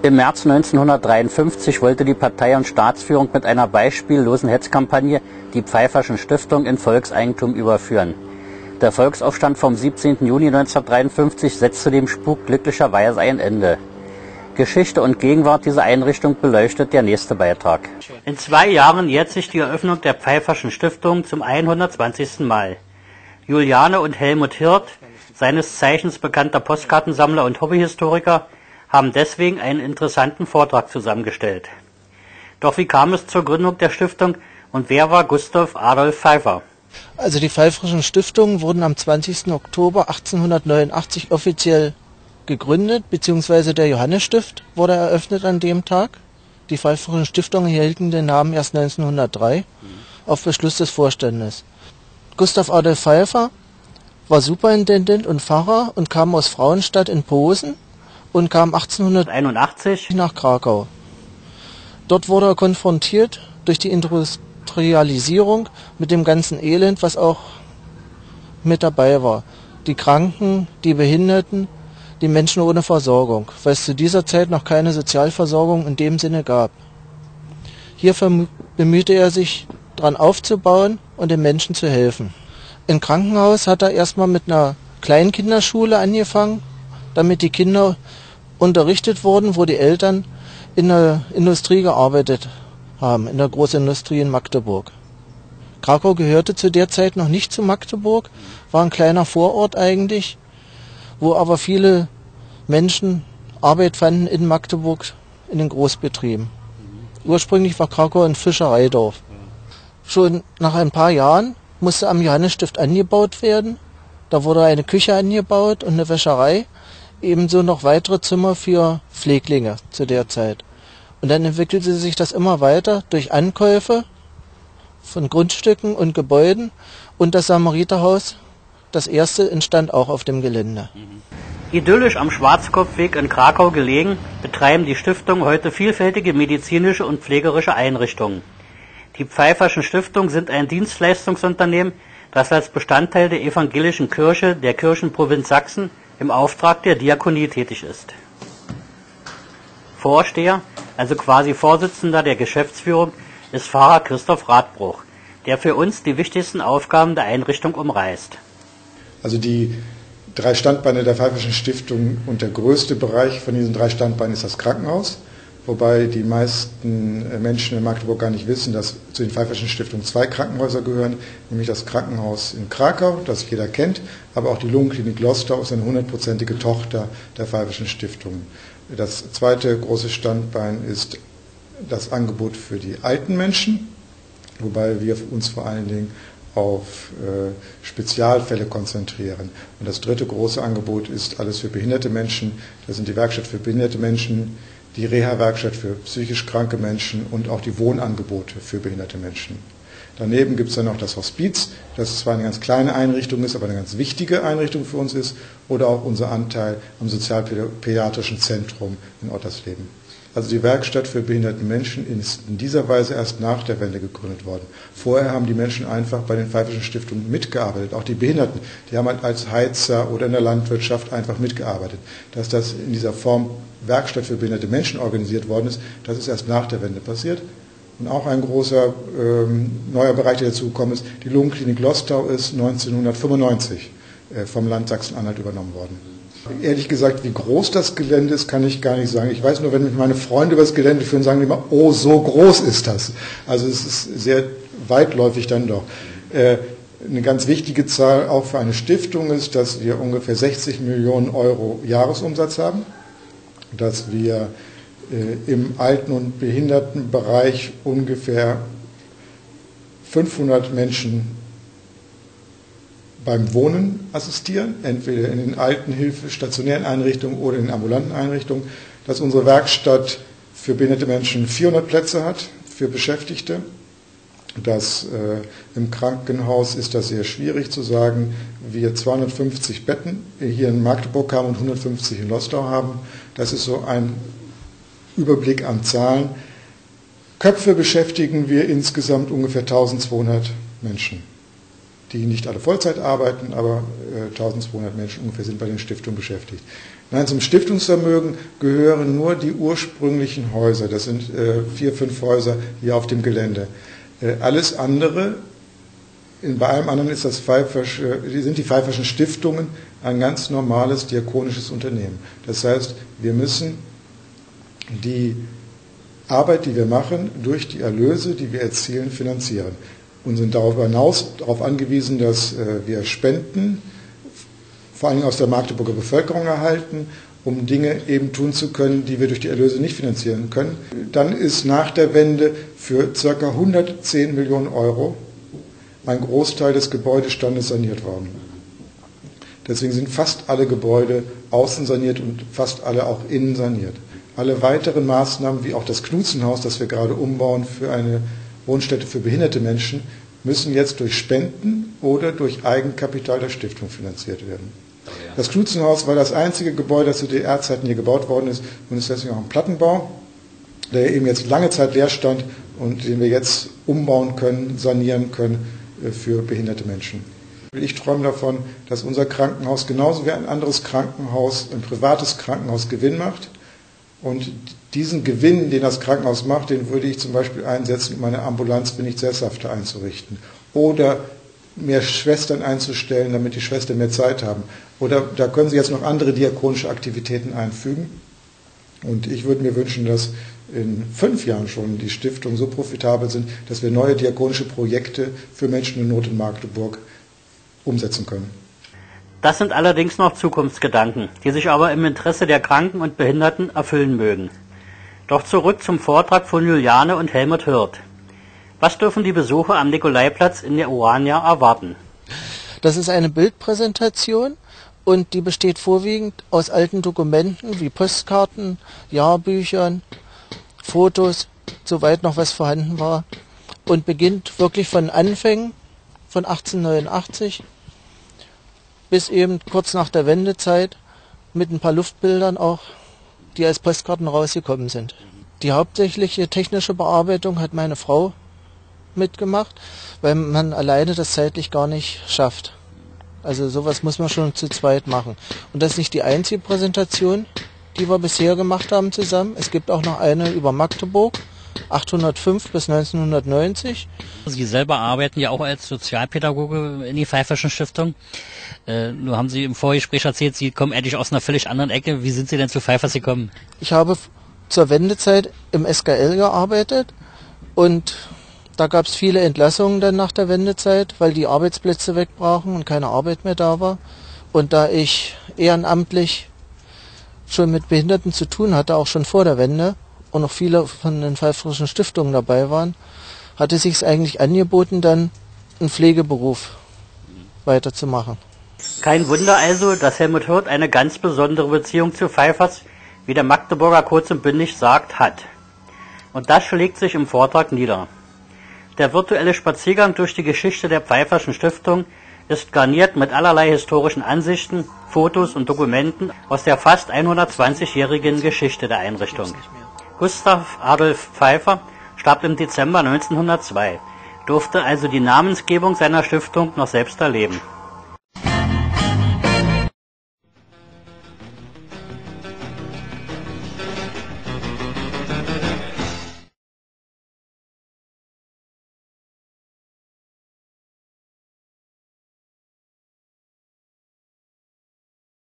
Im März 1953 wollte die Partei- und Staatsführung mit einer beispiellosen Hetzkampagne die Pfeifferschen Stiftung in Volkseigentum überführen. Der Volksaufstand vom 17. Juni 1953 setzte dem Spuk glücklicherweise ein Ende. Geschichte und Gegenwart dieser Einrichtung beleuchtet der nächste Beitrag. In 2 Jahren jährt sich die Eröffnung der Pfeifferschen Stiftung zum 120. Mal. Juliane und Helmut Hirt, seines Zeichens bekannter Postkartensammler und Hobbyhistoriker, haben deswegen einen interessanten Vortrag zusammengestellt. Doch wie kam es zur Gründung der Stiftung und wer war Gustav Adolf Pfeiffer? Also die Pfeifferschen Stiftungen wurden am 20. Oktober 1889 offiziell gegründet, beziehungsweise der Johannesstift wurde eröffnet an dem Tag. Die Pfeifferschen Stiftungen erhielten den Namen erst 1903 auf Beschluss des Vorstandes. Gustav Adolf Pfeiffer war Superintendent und Pfarrer und kam aus Frauenstadt in Posen und kam 1881 nach Krakau. Dort wurde er konfrontiert durch die Industrialisierung mit dem ganzen Elend, was auch mit dabei war. Die Kranken, die Behinderten, die Menschen ohne Versorgung, weil es zu dieser Zeit noch keine Sozialversorgung in dem Sinne gab. Hier bemühte er sich, daran aufzubauen und den Menschen zu helfen. Im Krankenhaus hat er erstmal mit einer Kleinkinderschule angefangen, damit die Kinder unterrichtet wurden, wo die Eltern in der Industrie gearbeitet haben, in der Großindustrie in Magdeburg. Krakau gehörte zu der Zeit noch nicht zu Magdeburg, war ein kleiner Vorort eigentlich, wo aber viele Menschen Arbeit fanden in Magdeburg in den Großbetrieben. Ursprünglich war Krakau ein Fischereidorf. Schon nach ein paar Jahren musste am Johannesstift angebaut werden. Da wurde eine Küche angebaut und eine Wäscherei, ebenso noch weitere Zimmer für Pfleglinge zu der Zeit. Und dann entwickelte sich das immer weiter durch Ankäufe von Grundstücken und Gebäuden und das Samariterhaus, das erste, entstand auch auf dem Gelände. Idyllisch am Schwarzkopfweg in Krakau gelegen, betreiben die Stiftungen heute vielfältige medizinische und pflegerische Einrichtungen. Die Pfeifferschen Stiftungen sind ein Dienstleistungsunternehmen, das als Bestandteil der evangelischen Kirche der Kirchenprovinz Sachsen im Auftrag der Diakonie tätig ist. Vorsteher, also quasi Vorsitzender der Geschäftsführung, ist Pfarrer Christoph Radbruch, der für uns die wichtigsten Aufgaben der Einrichtung umreißt. Also die 3 Standbeine der Pfeifferschen Stiftung und der größte Bereich von diesen 3 Standbeinen ist das Krankenhaus, wobei die meisten Menschen in Magdeburg gar nicht wissen, dass zu den Pfeifferschen Stiftungen 2 Krankenhäuser gehören, nämlich das Krankenhaus in Krakau, das jeder kennt, aber auch die Lungenklinik Lostau ist eine 100%ige Tochter der Pfeifferschen Stiftungen. Das zweite große Standbein ist das Angebot für die alten Menschen, wobei wir uns vor allen Dingen auf Spezialfälle konzentrieren. Und das dritte große Angebot ist alles für behinderte Menschen. Das sind die Werkstatt für behinderte Menschen, die Reha-Werkstatt für psychisch kranke Menschen und auch die Wohnangebote für behinderte Menschen. Daneben gibt es dann noch das Hospiz, das zwar eine ganz kleine Einrichtung ist, aber eine ganz wichtige Einrichtung für uns ist, oder auch unser Anteil am Sozialpädiatrischen Zentrum in Ottersleben. Also die Werkstatt für behinderte Menschen ist in dieser Weise erst nach der Wende gegründet worden. Vorher haben die Menschen einfach bei den Pfeifferschen Stiftungen mitgearbeitet, auch die Behinderten. Die haben halt als Heizer oder in der Landwirtschaft einfach mitgearbeitet. Dass das in dieser Form Werkstatt für behinderte Menschen organisiert worden ist, das ist erst nach der Wende passiert. Und auch ein großer neuer Bereich, der dazugekommen ist, die Lungenklinik Lostau ist 1995 vom Land Sachsen-Anhalt übernommen worden. Ehrlich gesagt, wie groß das Gelände ist, kann ich gar nicht sagen. Ich weiß nur, wenn mich meine Freunde über das Gelände führen, sagen die immer, oh, so groß ist das. Also es ist sehr weitläufig dann doch. Eine ganz wichtige Zahl auch für eine Stiftung ist, dass wir ungefähr 60 Millionen Euro Jahresumsatz haben, dass wir im Alten- und Behindertenbereich ungefähr 500 Menschen beim Wohnen assistieren, entweder in den Altenhilfe, stationären Einrichtungen oder in den ambulanten Einrichtungen, dass unsere Werkstatt für behinderte Menschen 400 Plätze hat für Beschäftigte. Dass im Krankenhaus ist das sehr schwierig zu sagen, wir 250 Betten hier in Magdeburg haben und 150 in Lostau haben. Das ist so ein Überblick an Zahlen. Köpfe beschäftigen wir insgesamt ungefähr 1200 Menschen, die nicht alle Vollzeit arbeiten, aber 1200 Menschen ungefähr sind bei den Stiftungen beschäftigt. Nein, zum Stiftungsvermögen gehören nur die ursprünglichen Häuser. Das sind 4, 5 Häuser hier auf dem Gelände. Alles andere, bei allem anderen ist sind die Pfeifferschen Stiftungen ein ganz normales diakonisches Unternehmen. Das heißt, wir müssen die Arbeit, die wir machen, durch die Erlöse, die wir erzielen, finanzieren. Und sind darüber hinaus darauf angewiesen, dass wir Spenden, vor allem aus der Magdeburger Bevölkerung erhalten, um Dinge eben tun zu können, die wir durch die Erlöse nicht finanzieren können. Dann ist nach der Wende für ca. 110 Millionen Euro ein Großteil des Gebäudestandes saniert worden. Deswegen sind fast alle Gebäude außen saniert und fast alle auch innen saniert. Alle weiteren Maßnahmen, wie auch das Knutzenhaus, das wir gerade umbauen für eine Wohnstätte für behinderte Menschen, müssen jetzt durch Spenden oder durch Eigenkapital der Stiftung finanziert werden. Das Knutzenhaus war das einzige Gebäude, das zu DDR-Zeiten hier gebaut worden ist und ist deswegen auch ein Plattenbau, der eben jetzt lange Zeit leer stand und den wir jetzt umbauen können, sanieren können für behinderte Menschen. Ich träume davon, dass unser Krankenhaus genauso wie ein anderes Krankenhaus, ein privates Krankenhaus, Gewinn macht. Und diesen Gewinn, den das Krankenhaus macht, den würde ich zum Beispiel einsetzen, um meine Ambulanz bin ich sesshafter einzurichten. Oder mehr Schwestern einzustellen, damit die Schwestern mehr Zeit haben. Oder da können Sie jetzt noch andere diakonische Aktivitäten einfügen. Und ich würde mir wünschen, dass in 5 Jahren schon die Stiftungen so profitabel sind, dass wir neue diakonische Projekte für Menschen in Not in Magdeburg umsetzen können. Das sind allerdings noch Zukunftsgedanken, die sich aber im Interesse der Kranken und Behinderten erfüllen mögen. Doch zurück zum Vortrag von Juliane und Helmut Hirt. Was dürfen die Besucher am Nikolaiplatz in der Urania erwarten? Das ist eine Bildpräsentation und die besteht vorwiegend aus alten Dokumenten wie Postkarten, Jahrbüchern, Fotos, soweit noch was vorhanden war, und beginnt wirklich von Anfängen von 1889 bis eben kurz nach der Wendezeit mit ein paar Luftbildern auch, die als Postkarten rausgekommen sind. Die hauptsächliche technische Bearbeitung hat meine Frau mitgemacht, weil man alleine das zeitlich gar nicht schafft. Also sowas muss man schon zu zweit machen. Und das ist nicht die einzige Präsentation, die wir bisher gemacht haben zusammen. Es gibt auch noch eine über Magdeburg, 805 bis 1990. Sie selber arbeiten ja auch als Sozialpädagoge in die Pfeifferschen Stiftung. Nur haben Sie im Vorgespräch erzählt, Sie kommen eigentlich aus einer völlig anderen Ecke. Wie sind Sie denn zu Pfeiffers gekommen? Ich habe zur Wendezeit im SKL gearbeitet und da gab es viele Entlassungen dann nach der Wendezeit, weil die Arbeitsplätze wegbrachen und keine Arbeit mehr da war. Und da ich ehrenamtlich schon mit Behinderten zu tun hatte, auch schon vor der Wende, und noch viele von den Pfeifferschen Stiftungen dabei waren, hatte sich es eigentlich angeboten, dann einen Pflegeberuf weiterzumachen. Kein Wunder also, dass Helmut Hirt eine ganz besondere Beziehung zu Pfeiffers, wie der Magdeburger kurz und bündig sagt, hat. Und das schlägt sich im Vortrag nieder. Der virtuelle Spaziergang durch die Geschichte der Pfeifferschen Stiftung ist garniert mit allerlei historischen Ansichten, Fotos und Dokumenten aus der fast 120-jährigen Geschichte der Einrichtung. Gustav Adolf Pfeiffer starb im Dezember 1902, durfte also die Namensgebung seiner Stiftung noch selbst erleben.